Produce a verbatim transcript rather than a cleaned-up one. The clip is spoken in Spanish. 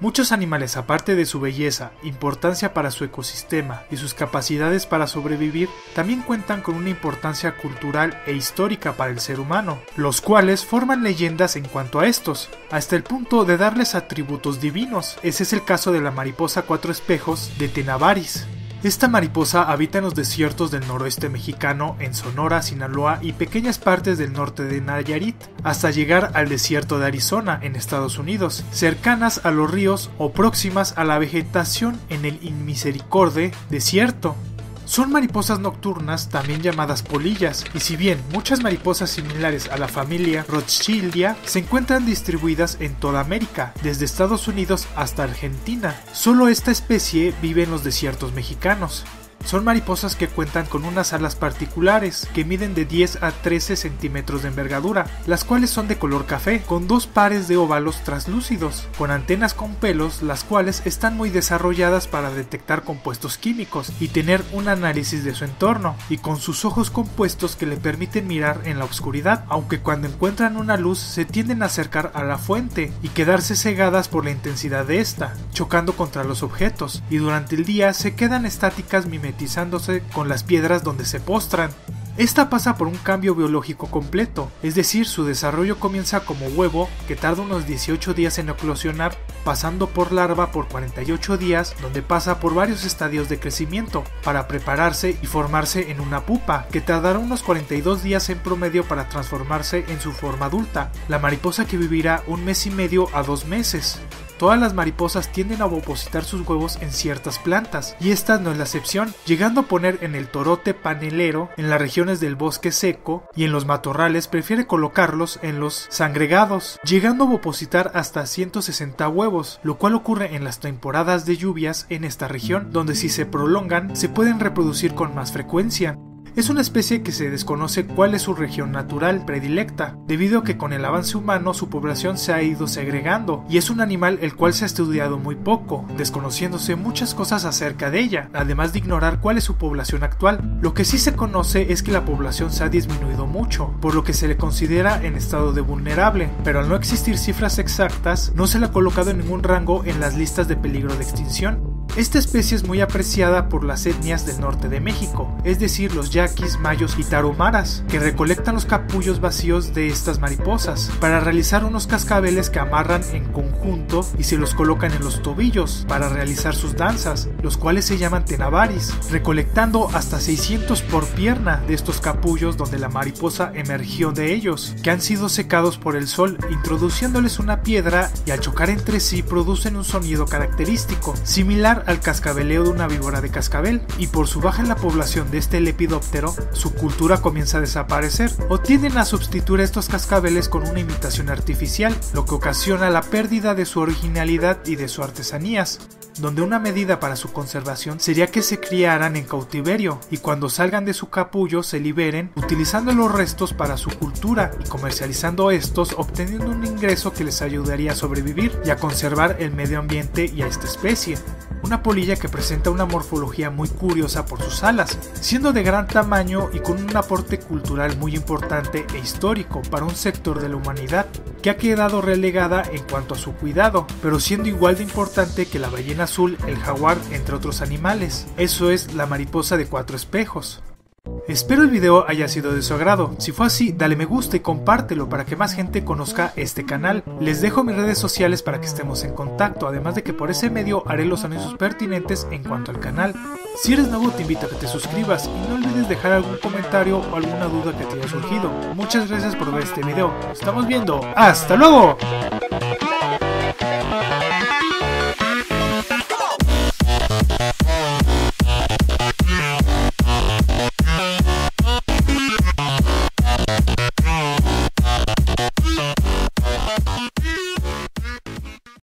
Muchos animales, aparte de su belleza, importancia para su ecosistema y sus capacidades para sobrevivir, también cuentan con una importancia cultural e histórica para el ser humano, los cuales forman leyendas en cuanto a estos, hasta el punto de darles atributos divinos. Ese es el caso de la mariposa cuatro espejos de Tenavaris. Esta mariposa habita en los desiertos del noroeste mexicano, en Sonora, Sinaloa y pequeñas partes del norte de Nayarit, hasta llegar al desierto de Arizona, en Estados Unidos, cercanas a los ríos o próximas a la vegetación en el Inmisericorde desierto. Son mariposas nocturnas, también llamadas polillas, y si bien muchas mariposas similares a la familia Rothschildia se encuentran distribuidas en toda América, desde Estados Unidos hasta Argentina, solo esta especie vive en los desiertos mexicanos. Son mariposas que cuentan con unas alas particulares que miden de diez a trece centímetros de envergadura, las cuales son de color café, con dos pares de óvalos translúcidos, con antenas con pelos, las cuales están muy desarrolladas para detectar compuestos químicos y tener un análisis de su entorno, y con sus ojos compuestos que le permiten mirar en la oscuridad, aunque cuando encuentran una luz se tienden a acercar a la fuente y quedarse cegadas por la intensidad de esta, chocando contra los objetos, y durante el día se quedan estáticas mimetizándose con las piedras donde se postran. Esta pasa por un cambio biológico completo, es decir, su desarrollo comienza como huevo, que tarda unos dieciocho días en eclosionar, pasando por larva por cuarenta y ocho días, donde pasa por varios estadios de crecimiento, para prepararse y formarse en una pupa, que tardará unos cuarenta y dos días en promedio para transformarse en su forma adulta, la mariposa que vivirá un mes y medio a dos meses. Todas las mariposas tienden a opositar sus huevos en ciertas plantas, y esta no es la excepción, llegando a poner en el torote panelero, en las regiones del bosque seco, y en los matorrales prefiere colocarlos en los sangregados, llegando a opositar hasta ciento sesenta huevos, lo cual ocurre en las temporadas de lluvias en esta región, donde si se prolongan se pueden reproducir con más frecuencia. Es una especie que se desconoce cuál es su región natural predilecta, debido a que con el avance humano su población se ha ido segregando, y es un animal el cual se ha estudiado muy poco, desconociéndose muchas cosas acerca de ella, además de ignorar cuál es su población actual. Lo que sí se conoce es que la población se ha disminuido mucho, por lo que se le considera en estado de vulnerable, pero al no existir cifras exactas, no se le ha colocado en ningún rango en las listas de peligro de extinción. Esta especie es muy apreciada por las etnias del norte de México, es decir, los yaquis, mayos y taromaras, que recolectan los capullos vacíos de estas mariposas para realizar unos cascabeles que amarran en conjunto y se los colocan en los tobillos para realizar sus danzas, los cuales se llaman tenavaris, recolectando hasta seiscientos por pierna de estos capullos donde la mariposa emergió de ellos, que han sido secados por el sol, introduciéndoles una piedra, y al chocar entre sí producen un sonido característico, similar al cascabeleo de una víbora de cascabel, y por su baja en la población de este lepidóptero, su cultura comienza a desaparecer, o tienden a sustituir estos cascabeles con una imitación artificial, lo que ocasiona la pérdida de su originalidad y de sus artesanías, donde una medida para su conservación sería que se criaran en cautiverio, y cuando salgan de su capullo se liberen, utilizando los restos para su cultura y comercializando estos, obteniendo un ingreso que les ayudaría a sobrevivir y a conservar el medio ambiente y a esta especie. Una polilla que presenta una morfología muy curiosa por sus alas, siendo de gran tamaño y con un aporte cultural muy importante e histórico para un sector de la humanidad, que ha quedado relegada en cuanto a su cuidado, pero siendo igual de importante que la ballena azul, el jaguar, entre otros animales. Eso es la mariposa de cuatro espejos. Espero el video haya sido de su agrado. Si fue así, dale me gusta y compártelo para que más gente conozca este canal. Les dejo mis redes sociales para que estemos en contacto, además de que por ese medio haré los anuncios pertinentes en cuanto al canal. Si eres nuevo, te invito a que te suscribas y no olvides dejar algún comentario o alguna duda que te haya surgido. Muchas gracias por ver este video. Nos estamos viendo. ¡Hasta luego!